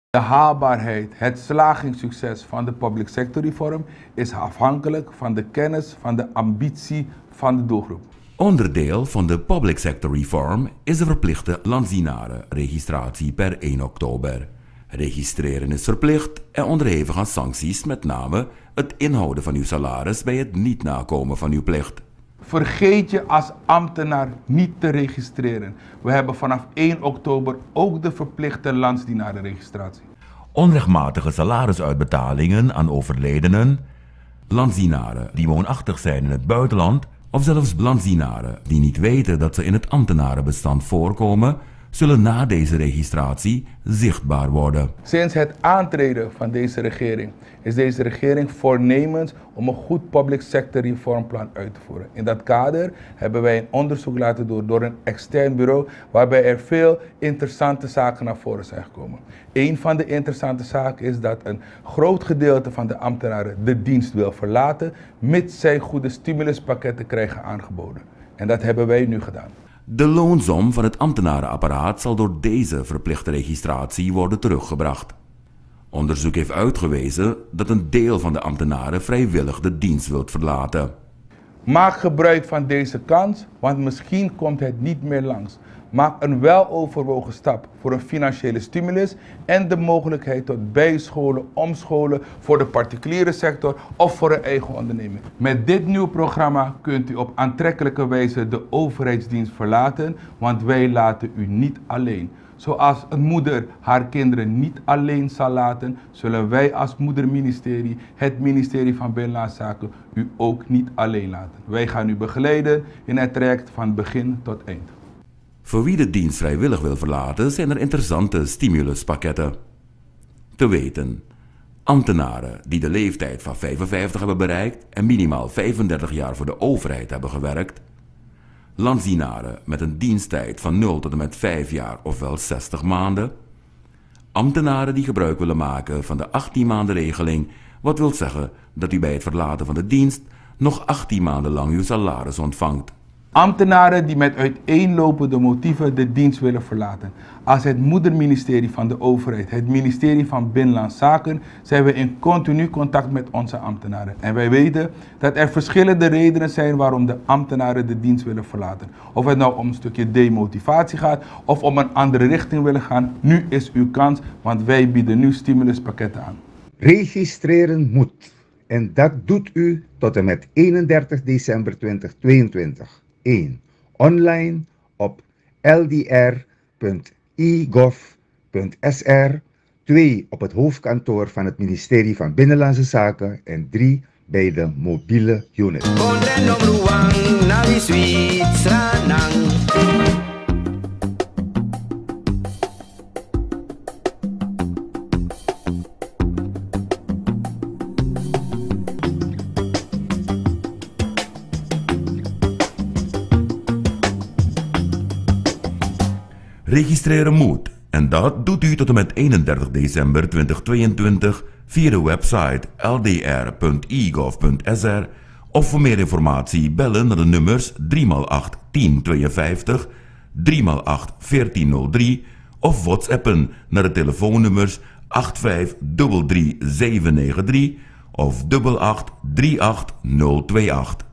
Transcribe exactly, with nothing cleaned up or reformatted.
De haalbaarheid, het slagingssucces van de public sector reform is afhankelijk van de kennis, van de ambitie van de doelgroep. Onderdeel van de public sector reform is de verplichte landsienare-registratie per één oktober. Registreren is verplicht en onderhevig aan sancties, met name het inhouden van uw salaris bij het niet nakomen van uw plicht. Vergeet je als ambtenaar niet te registreren. We hebben vanaf één oktober ook de verplichte landsdienarenregistratie. Onrechtmatige salarisuitbetalingen aan overledenen, landsdienaren die woonachtig zijn in het buitenland of zelfs landsdienaren die niet weten dat ze in het ambtenarenbestand voorkomen, zullen na deze registratie zichtbaar worden. Sinds het aantreden van deze regering is deze regering voornemens om een goed public sector reformplan uit te voeren. In dat kader hebben wij een onderzoek laten doen door een extern bureau waarbij er veel interessante zaken naar voren zijn gekomen. Een van de interessante zaken is dat een groot gedeelte van de ambtenaren de dienst wil verlaten, mits zij goede stimuluspakketten krijgen aangeboden. En dat hebben wij nu gedaan. De loonsom van het ambtenarenapparaat zal door deze verplichte registratie worden teruggebracht. Onderzoek heeft uitgewezen dat een deel van de ambtenaren vrijwillig de dienst wilt verlaten. Maak gebruik van deze kans, want misschien komt het niet meer langs. Maak een weloverwogen stap voor een financiële stimulus en de mogelijkheid tot bijscholen, omscholen voor de particuliere sector of voor een eigen onderneming. Met dit nieuwe programma kunt u op aantrekkelijke wijze de overheidsdienst verlaten, want wij laten u niet alleen. Zoals een moeder haar kinderen niet alleen zal laten, zullen wij als moederministerie, het ministerie van Binnenlandse Zaken, u ook niet alleen laten. Wij gaan u begeleiden in het traject van begin tot eind. Voor wie de dienst vrijwillig wil verlaten zijn er interessante stimuluspakketten. Te weten, ambtenaren die de leeftijd van vijfenvijftig hebben bereikt en minimaal vijfendertig jaar voor de overheid hebben gewerkt, landsdienaren met een diensttijd van nul tot en met vijf jaar ofwel zestig maanden, ambtenaren die gebruik willen maken van de achttien maanden regeling, wat wil zeggen dat u bij het verlaten van de dienst nog achttien maanden lang uw salaris ontvangt. Ambtenaren die met uiteenlopende motieven de dienst willen verlaten. Als het moederministerie van de overheid, het ministerie van Binnenlandse Zaken, zijn we in continu contact met onze ambtenaren. En wij weten dat er verschillende redenen zijn waarom de ambtenaren de dienst willen verlaten. Of het nou om een stukje demotivatie gaat of om een andere richting willen gaan. Nu is uw kans, want wij bieden nu stimuluspakketten aan. Registreren moet. En dat doet u tot en met eenendertig december tweeduizend tweeëntwintig. één. Online op l d r punt e gov punt s r. twee. Op het hoofdkantoor van het ministerie van Binnenlandse Zaken. En drie. Bij de mobiele unit. Registreren moet en dat doet u tot en met eenendertig december tweeduizend tweeëntwintig via de website l d r punt e gov punt s r of voor meer informatie bellen naar de nummers drie maal acht tien tweeënvijftig, drie maal acht veertien nul drie of whatsappen naar de telefoonnummers acht vijf drie drie zeven negen drie of acht acht drie acht nul twee acht.